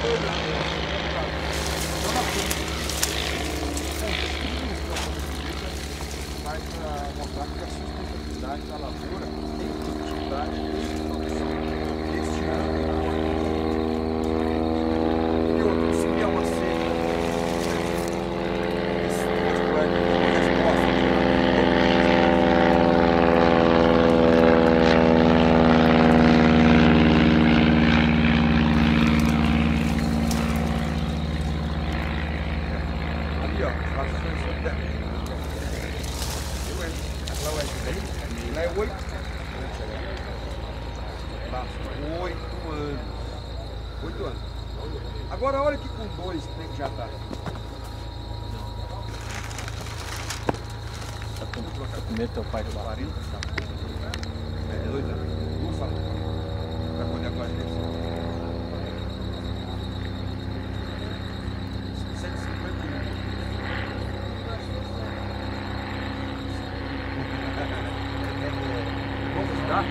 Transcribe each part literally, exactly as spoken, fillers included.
Mas para mostrar que a sustentabilidade da lavoura tem produtividade, tem produção este ano. E outro, se vier uma seca, esse tipo vai ter uma resposta. Ali, ó, as rações dela. Lá é oito. Oito anos. Oito anos. Agora olha que com dois tem que já tá. Tá com, tá com medo teu pai do quarenta? É, dois anos. Não fala. Pra poder agora crescer. cento e cinquenta mil. Vamos buscar.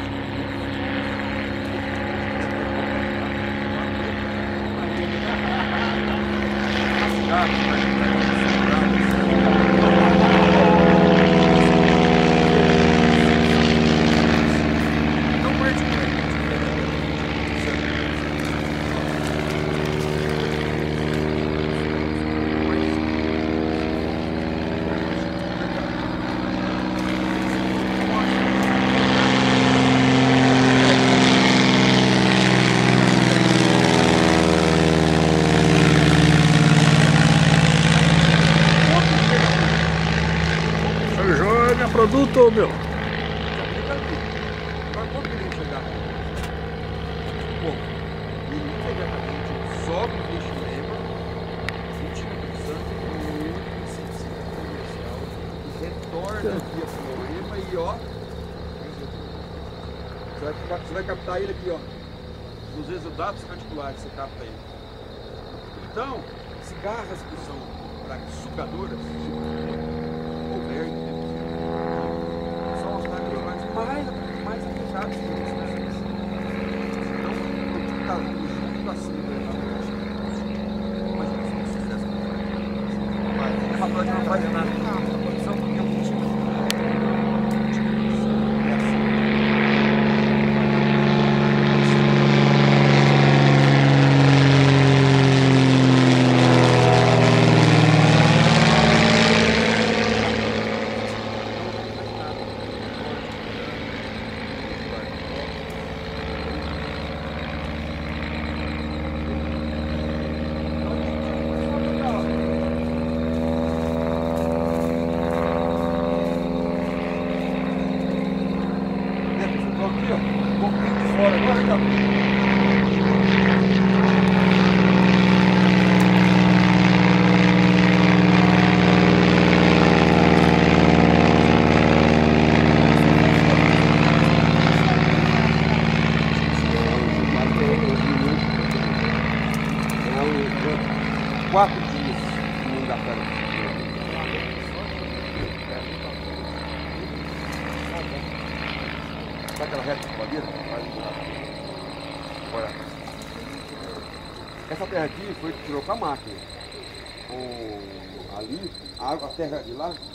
Produto, meu. Agora quando ele chegar? Bom, ele imediatamente sobe o investimento, utiliza muito inseticida comercial, retorna via florema e ó, você vai, ficar, você vai captar ele aqui, ó, nos resultados radiculares você capta ele. Então, cigarras que são para sugadoras, ou verde, mais, mais aplicados por isso, né? Então, o produto está junto assim, né? Imagina se um sucesso que faz. Mas a planta não faz nada. A produção porque é um tipo quatro dias não dá para sabe aquela reta de madeira? Olha. Essa terra aqui foi que tirou com a máquina. O, ali, a, água, a terra de lá